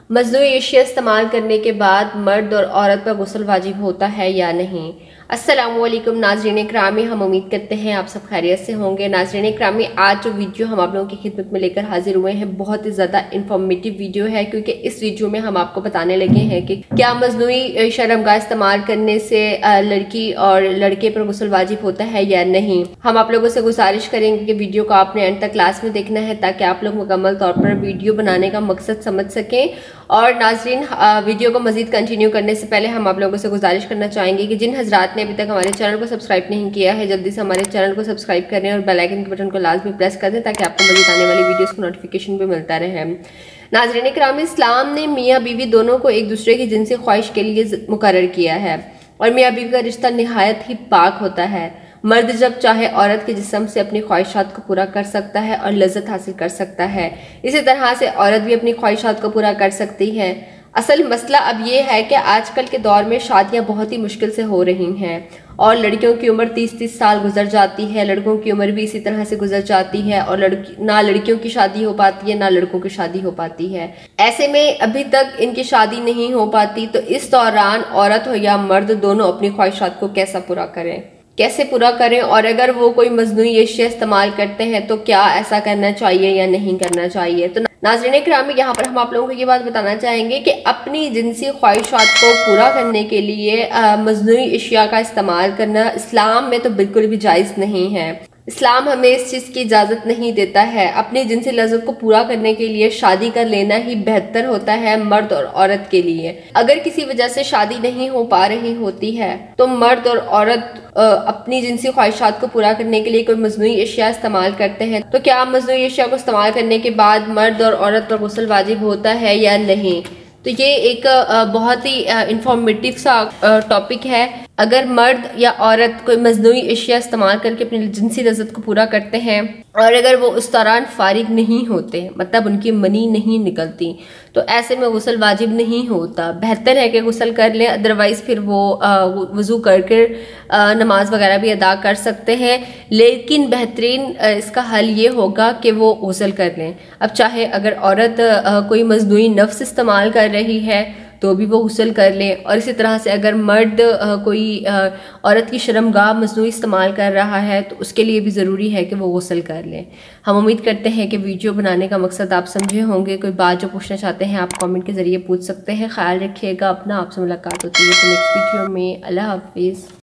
मज़नूई अशिया इस्तेमाल करने के बाद मर्द और औरत पर गुस्ल वाजिब होता है या नहीं। अस्सलामुअलैकुम नाज़रीन इकरामी, हम उम्मीद करते हैं आप सब खैरियत से होंगे। नाज़रीन इकरामी, आज जो वीडियो हम आप लोगों की खिदमत में लेकर हाजिर हुए हैं बहुत ही ज़्यादा इंफॉर्मेटिव वीडियो है, क्योंकि इस वीडियो में हम आपको बताने लगे हैं कि क्या मज़नूई शर्मगाह इस्तेमाल करने से लड़की और लड़के पर गुस्ल वाजिब होता है या नहीं। हम आप लोगों से गुजारिश करेंगे कि वीडियो को आपने एंड तक क्लास में देखना है ताकि आप लोग मुकम्मल तौर पर वीडियो बनाने का मकसद समझ सकें। और नाज़रीन, वीडियो को मज़ीद कंटिन्यू करने से पहले हम आप लोगों से गुजारिश करना चाहेंगे कि जिन हजरात ने अभी तक हमारे चैनल को सब्सक्राइब नहीं किया है, जल्दी से हमारे चैनल को सब्सक्राइब करें और बेल आइकन के बटन को लाजमी प्रेस कर दें ताकि आपको मज़ीद आने वाली वीडियोस को नोटिफिकेशन भी मिलता रहे। नाज़रीन इकराम, इस्लाम ने मियाँ बीवी दोनों को एक दूसरे की जिनसी ख्वाहिश के लिए मुकर्रर किया है और मियाँ बीवी का रिश्ता निहायत ही पाक होता है। मर्द जब चाहे औरत के जिस्म से अपनी ख्वाहिशात को पूरा कर सकता है और लज्जत हासिल कर सकता है। इसी तरह से औरत भी अपनी ख्वाहिशात को पूरा कर सकती है। असल मसला अब ये है कि आजकल के दौर में शादियां बहुत ही मुश्किल से हो रही हैं और लड़कियों की उम्र 30-30 साल गुजर जाती है, लड़कों की उम्र भी इसी तरह से गुजर जाती है और ना लड़कियों की शादी हो पाती है ना लड़कों की शादी हो पाती है। ऐसे में अभी तक इनकी शादी नहीं हो पाती, तो इस दौरान औरत हो या मर्द दोनों अपनी ख्वाहिशात को कैसे पूरा करें और अगर वो कोई मज़नूई अशिया इस्तेमाल करते हैं तो क्या ऐसा करना चाहिए या नहीं करना चाहिए। तो नाज़रीन इकराम, यहाँ पर हम आप लोगों को ये बात बताना चाहेंगे कि अपनी जिनसी ख्वाहिशात को पूरा करने के लिए मज़नूई अशिया का इस्तेमाल करना इस्लाम में तो बिल्कुल भी जायज़ नहीं है। इस्लाम हमें इस चीज़ की इजाज़त नहीं देता है। अपनी जिनसी लज़्ज़त को पूरा करने के लिए शादी कर लेना ही बेहतर होता है मर्द और औरत के लिए। अगर किसी वजह से शादी नहीं हो पा रही होती है तो मर्द और औरत अपनी जिनसी ख्वाहिशात को पूरा करने के लिए कोई मज़नूई अशिया इस्तेमाल करते हैं, तो क्या मज़नूई अशिया को इस्तेमाल करने के बाद मर्द और औरत पर गुस्ल वाजिब होता है या नहीं। तो ये एक बहुत ही इंफॉर्मेटिव सा टॉपिक है। अगर मर्द या औरत कोई मज़नूई अशिया इस्तेमाल करके अपनी जिनसी लज़्ज़त को पूरा करते हैं और अगर वो उस दौरान फारिग नहीं होते, मतलब उनकी मनी नहीं निकलती, तो ऐसे में गुस्ल वाजिब नहीं होता। बेहतर है कि गुस्ल कर लें, अदरवाइज़ फिर वो वज़ू कर नमाज वगैरह भी अदा कर सकते हैं। लेकिन बेहतरीन इसका हल ये होगा कि वो गुस्ल कर लें। अब चाहे अगर औरत कोई मज़नूई नफ्स इस्तेमाल कर रही है तो भी वो गुस्ल कर ले, और इसी तरह से अगर मर्द कोई औरत की शर्मगाह मज़नूई इस्तेमाल कर रहा है तो उसके लिए भी ज़रूरी है कि वो गुस्ल कर ले। हम उम्मीद करते हैं कि वीडियो बनाने का मकसद आप समझे होंगे। कोई बात जो पूछना चाहते हैं आप कमेंट के ज़रिए पूछ सकते हैं। ख्याल रखिएगा अपना, आपसे मुलाकात होती है तो नेक्स्ट वीडियो में। अल्लाह हाफिज़।